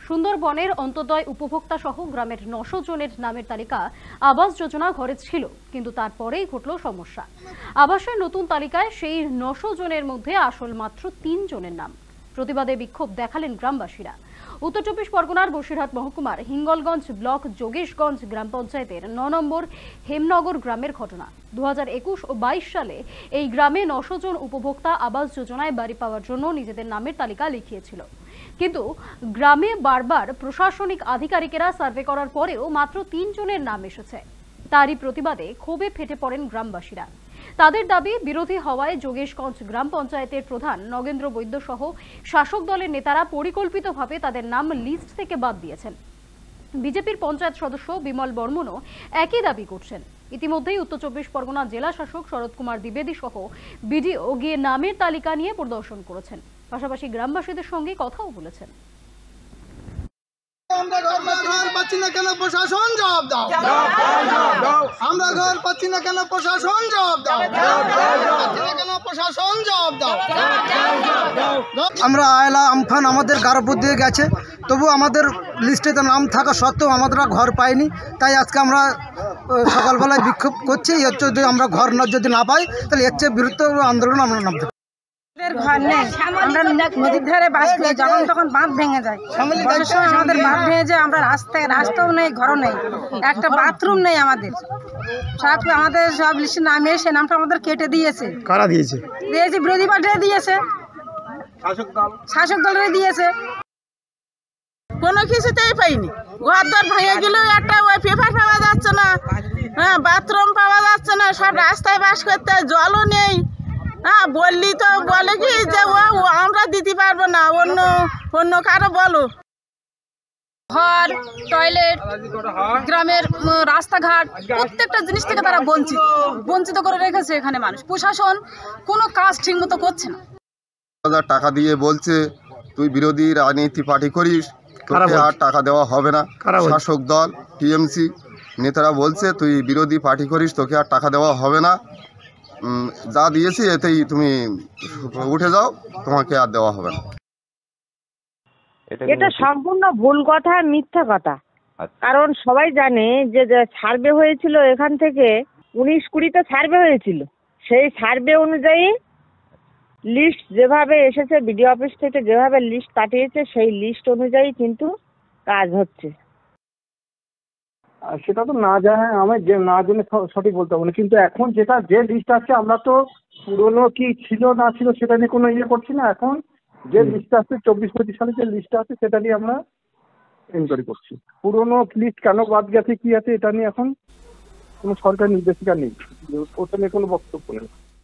সুন্দরবনের অন্তোদয় উপভোক্তা সহ গ্রামের 900 জনের নামের তালিকা আবাস যোজনা ঘরে ছিল, কিন্তু তারপরেই ঘটল সমস্যা। আবাসের নতুন তালিকায় সেই 900 জনের মধ্যে আসল মাত্র 3 জনের নাম। প্রতিবাদে বিক্ষোভ দেখালেন গ্রামবাসীরা। উত্তর চব্বিশ পরগনার বসিরহাট মহকুমার হিঙ্গলগঞ্জ ব্লক যোগেশগঞ্জ গ্রাম পঞ্চায়েতের 9 নম্বর হেমনগর গ্রামের ঘটনা। 2021 ও 22 সালে এই গ্রামে 900 জন উপভোক্তা আবাস যোজনায় বাড়ি পাওয়ার জন্য নিজেদের নামের তালিকা লিখিয়েছিল, কিন্তু গ্রামে বারবার প্রশাসনিক আধিকারিকেরা সার্ভে করার পরেও মাত্র 3 জনের নাম এসেছে। তারই প্রতিবাদে ক্ষোভে ফেটে পড়েন গ্রামবাসীরা। তাদের দাবি, বিরোধী হওয়ায় যোগেশগঞ্জ গ্রাম পঞ্চায়েতের প্রধান নগেন্দ্র বৈদ্য সহ শাসক দলের নেতারা পরিকল্পিতভাবে তাদের নাম লিস্ট থেকে বাদ দিয়েছেন। বিজেপির পঞ্চায়েত সদস্য বিমল বর্মনও একই দাবি করছেন। ইতিমধ্যেই উত্তর চব্বিশ পরগনা জেলা শাসক শরৎ কুমার দ্বিবেদী সহ বিডিও গিয়ে নামের তালিকা নিয়ে পরিদর্শন করেছেন, পাশাপাশি গ্রামবাসীদের সঙ্গে কথাও বলেছেন। আমরা ঘর পাচ্ছি না কেন, প্রশাসন জবাব দাও। আমরা ঘর পাচ্ছি না কেন, প্রশাসন জবাব দাও। প্রশাসন জবাব দাও। আমরা আয়লা আমফান আমাদের গারপুর দিয়ে গেছে, তবু আমাদের লিস্টে নাম থাকা সত্ত্বেও আমরা ঘর পাইনি। তাই আজকে আমরা সকালবেলায় বিক্ষোভ করছি। যদি আমরা ঘর যদি না পাই, তাহলে এর চেয়ে বিরুদ্ধে আন্দোলন আমরা নামতে। ঘর নেই, আমরা নদীর ধারে বাস করি, যখন তখন বাঁধ ভেঙে যায়। আমাদের বাঁধ ভেঙে যায়, আমরা রাস্তাও নেই, ঘরও নেই, একটা বাথরুম নেই। আমাদের সব লিস্টে নামে সে নামটা আমাদের কেটে দিয়েছে। কারা দিয়েছে? দিয়েছে বিরোধী পার্টি দিয়েছে, শাসক দলের দিয়েছে। কোনো কিছুতেই পাইনি। ঘর দর ভেঙে গেলেও একটা ওই পেপার পাওয়া যাচ্ছে না, হ্যাঁ, বাথরুম পাওয়া যাচ্ছে না, সব রাস্তায় বাস করতে, জলও নেই। হ্যাঁ, বললি তো বলে কি যে ও আমরা দিতে পারবো না, অন্য কারো বলো। ঘর, টয়লেট, গ্রামের রাস্তাঘাট, প্রত্যেকটা জিনিস থেকে তারা বঞ্চিত করে রেখেছে এখানে মানুষ। প্রশাসন কোনো কাজ ঠিক মতো করছে না। টাকা দিয়ে বলছে তুই বিরোধী রাজনীতি পার্টি করিস, তোকে আর টাকা দেওয়া হবে না। শাসক দল টিএমসি নেতারা বলছে তুই বিরোধী পার্টি করিস, তোকে আর টাকা দেওয়া হবে না, যা দিয়েছি এতেই তুমি উঠে যাও, তোমাকে আর দেওয়া হবে না। এটা সম্পূর্ণ ভুল কথা, মিথ্যা কথা। কারণ সবাই জানে যে সার্ভে হয়েছিল এখান থেকে 19-20তে সার্ভে হয়েছিল। সেই সার্ভে অনুযায়ী লিস্ট যেভাবে এসেছে, বিডিও অফিস থেকে যেভাবে লিস্ট পাঠিয়েছে, সেই লিস্ট অনুযায়ী কিন্তু কাজ হচ্ছে। সেটা তো না জানে, আমি না জেনে সঠিক বলতে পারবো না। কিন্তু এখন যে লিস্ট আছে, আমরা তো পুরনো কি ছিল না ছিল সেটা নিয়ে কোনো করছি না। এখন যে লিস্ট আছে 24-25 সালে যে লিস্ট আছে সেটা নিয়ে আমরা এনকোয়ারি করছি। পুরনো লিস্ট কেন বাদ গেছে, কি আছে, এটা নিয়ে এখন কোনো সরকারি নির্দেশিকা নেই, ওটা নিয়ে কোনো বক্তব্য নেই।